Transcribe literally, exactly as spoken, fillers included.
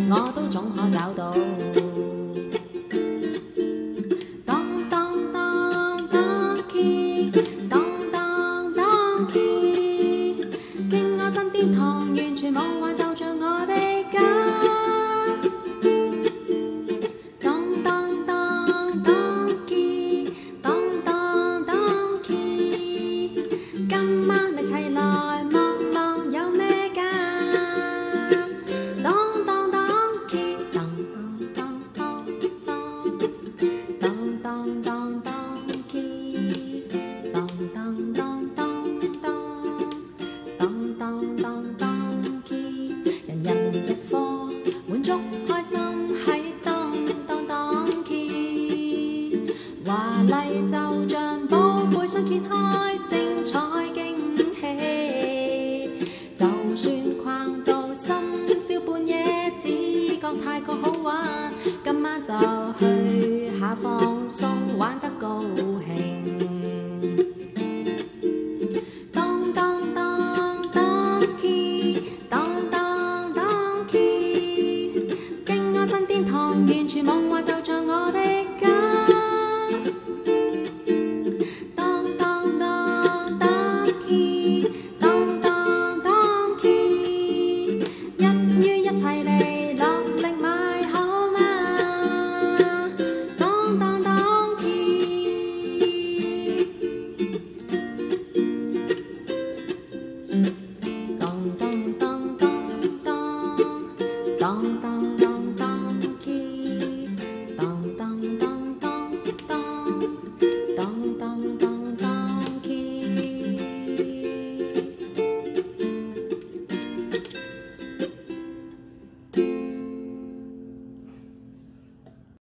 我都總可找到。當當當當 key， 當當當 key， 經我身邊堂完全夢幻，就像我的家。當當當當 key， 當當當 key， 今晚咪齊來望望有咩假。當當當 key， 當當當當當當當當 key， 當當當當當當當當 key， 人人一科滿足開心喺當當當 key， 華麗就像寶貝箱揭開精彩驚喜，就算逛到深宵半夜，只覺太過好玩，今晚就去下放鬆，玩得高興。